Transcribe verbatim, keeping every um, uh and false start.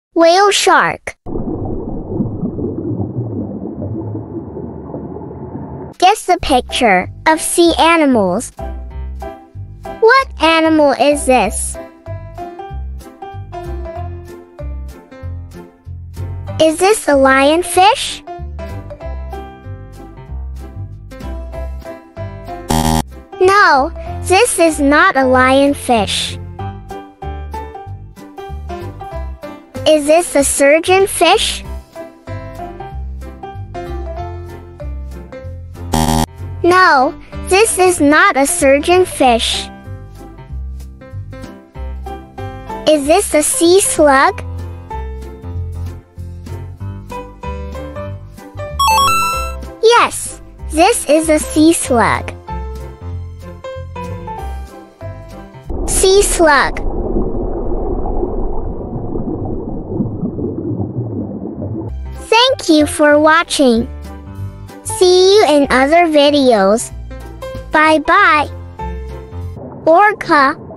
Whale shark. Guess the picture of sea animals. What animal is this? Is this a lionfish? No, this is not a lionfish. Is this a surgeonfish? No, this is not a surgeonfish. Is this a sea slug? Yes, this is a sea slug. Sea slug. Thank you for watching. See you in other videos. Bye bye. Orca.